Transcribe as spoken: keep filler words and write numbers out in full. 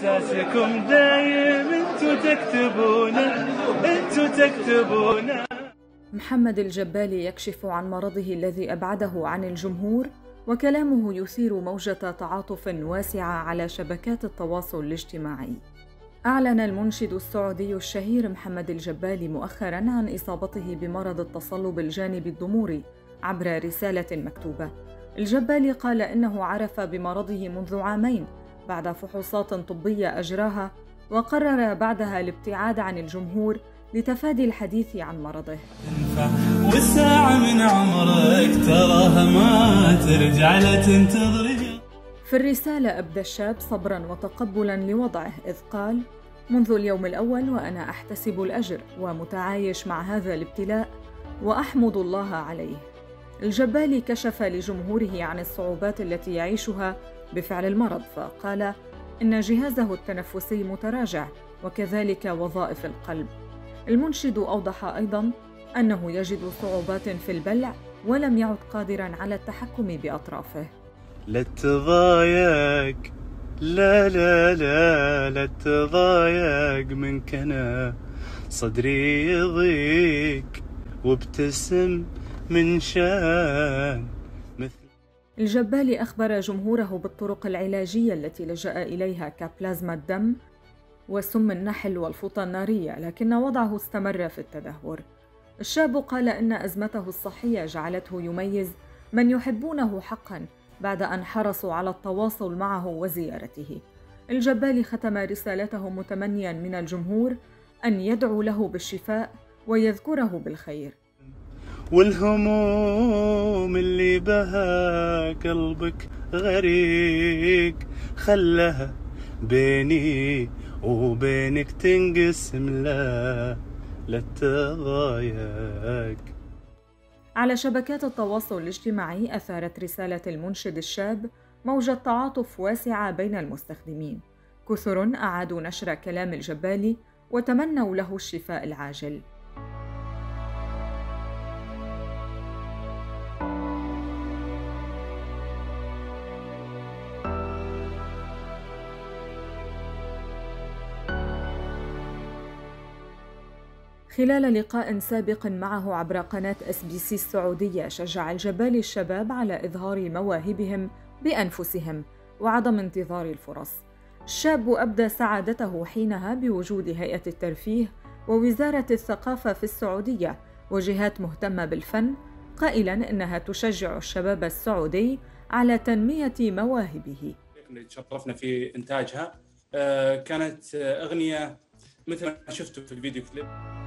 إحساسكم دايم انتو تكتبونه انتو تكتبونه. محمد الجبالي يكشف عن مرضه الذي أبعده عن الجمهور، وكلامه يثير موجة تعاطف واسعة على شبكات التواصل الاجتماعي. أعلن المنشد السعودي الشهير محمد الجبالي مؤخراً عن إصابته بمرض التصلب الجانبي الضموري عبر رسالة مكتوبة. الجبالي قال إنه عرف بمرضه منذ عامين بعد فحوصات طبية أجراها، وقرر بعدها الابتعاد عن الجمهور لتفادي الحديث عن مرضه. والساعة من عمرك تراها ما ترجع لا تنتظري. في الرسالة أبدى الشاب صبراً وتقبلاً لوضعه، إذ قال: منذ اليوم الأول وأنا أحتسب الأجر ومتعايش مع هذا الابتلاء وأحمد الله عليه. الجبالي كشف لجمهوره عن الصعوبات التي يعيشها بفعل المرض، فقال إن جهازه التنفسي متراجع وكذلك وظائف القلب. المنشد أوضح أيضاً أنه يجد صعوبات في البلع ولم يعد قادراً على التحكم بأطرافه. لا تضايق، لا لا لا لا تضايق منك أنا، صدري يضيق وابتسم من شان مثل. الجبالي أخبر جمهوره بالطرق العلاجية التي لجأ إليها كبلازما الدم وسم النحل والفوطة النارية، لكن وضعه استمر في التدهور. الشاب قال إن أزمته الصحية جعلته يميز من يحبونه حقاً بعد أن حرصوا على التواصل معه وزيارته. الجبالي ختم رسالته متمنياً من الجمهور أن يدعو له بالشفاء ويذكره بالخير. والهموم اللي بها قلبك غريق خلها بيني وبينك تنقسم، لا لا تضايق. على شبكات التواصل الاجتماعي أثارت رسالة المنشد الشاب موجة تعاطف واسعة بين المستخدمين. كثر أعادوا نشر كلام الجبالي وتمنوا له الشفاء العاجل. خلال لقاء سابق معه عبر قناة إس بي سي السعودية، شجع الجبالي الشباب على إظهار مواهبهم بأنفسهم وعدم انتظار الفرص. الشاب أبدى سعادته حينها بوجود هيئة الترفيه ووزارة الثقافة في السعودية وجهات مهتمة بالفن، قائلاً إنها تشجع الشباب السعودي على تنمية مواهبه. تشرفنا في إنتاجها، كانت أغنية مثل ما شفتوا في الفيديو كليب.